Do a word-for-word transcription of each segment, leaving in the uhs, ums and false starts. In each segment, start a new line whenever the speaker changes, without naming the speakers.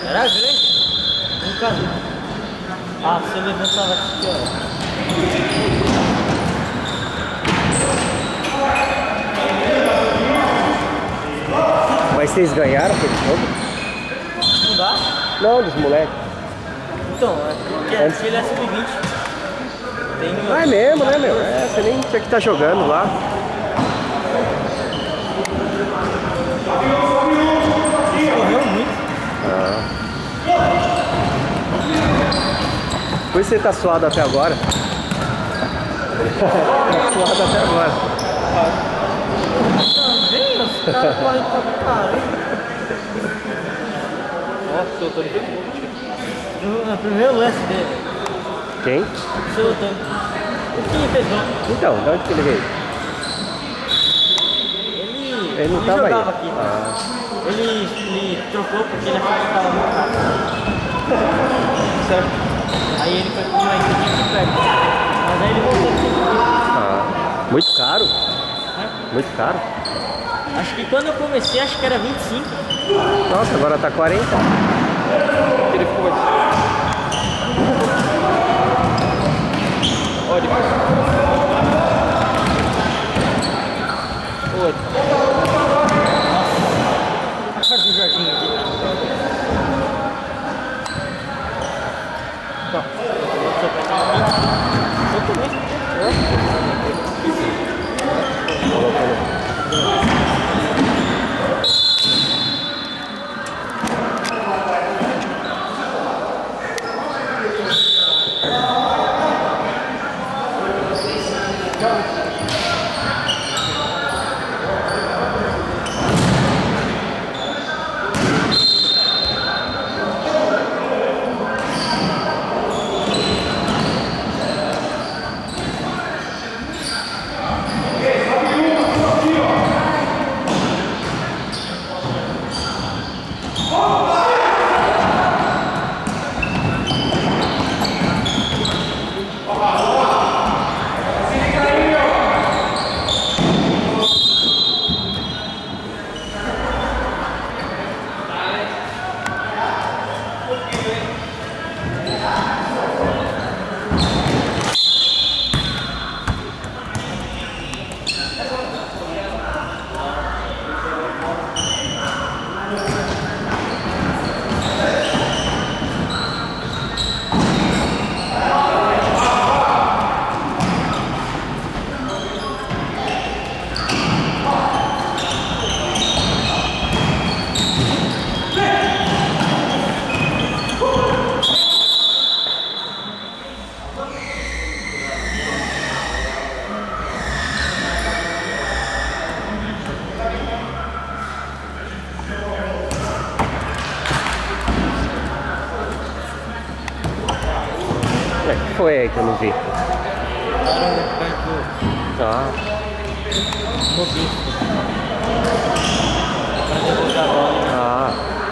Era grande. Nunca vi. Ah, você levantava aqui, ó.
Mas vocês ganharam aquele jogo?
Não dá?
Não, dos moleques.
Então, é porque
Antes...
ele é sub vinte. Tem no...
Ah, é mesmo, né, meu? É, você nem tinha que estar jogando lá.
Correu muito.
Ah. Por isso você tá suado até agora. Tá suado até agora.
Também, os caras correm pra caramba.
Nossa, eu tô ligando.
No, no primeiro lance dele.
Quem?
O seu Otávio. O que ele fez não?
Então, de onde que ele veio?
Ele,
Ele não
ele
tava aí.
jogava aqui.
Ah.
Ele, ele trocou porque ele achou que tava muito rápido.
Certo.
Aí ele foi com uma equipe aqui perto. Mas aí ele voltou aqui.
Ah. Muito caro?
É?
Muito caro?
Acho que quando eu comecei, acho que era vinte e cinco.
Nossa, agora tá quarenta.
Ele ficou assim. Olha. Olha.
Nossa. Olha o Jorginho aqui. Tá. Eu também.
O que foi aí que eu não vi? Ah. Ah.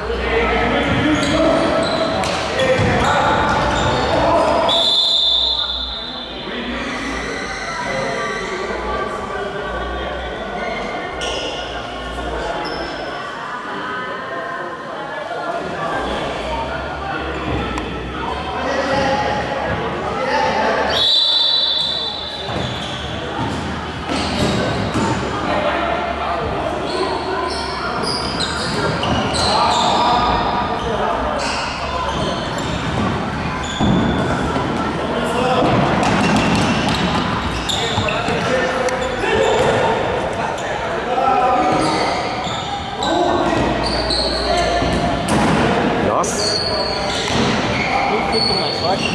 Nossa.
Um pouco mais forte.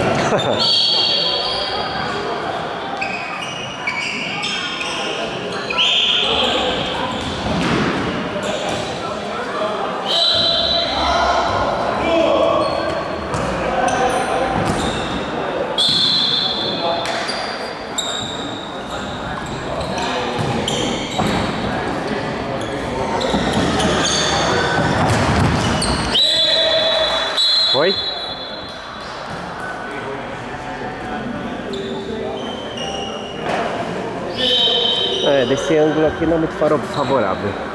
Foi? É, desse ângulo aqui não é muito favorável.